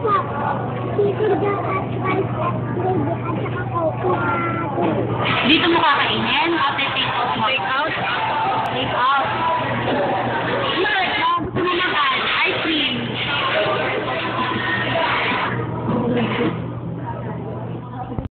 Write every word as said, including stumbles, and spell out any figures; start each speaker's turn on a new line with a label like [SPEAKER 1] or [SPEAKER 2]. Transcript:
[SPEAKER 1] po. Seafood at rice at gravy at saka coco.
[SPEAKER 2] Dito mo kakainin? O take out mo?
[SPEAKER 3] Take out?
[SPEAKER 2] Take out. Mark, baka gusto mo mag-add ice cream.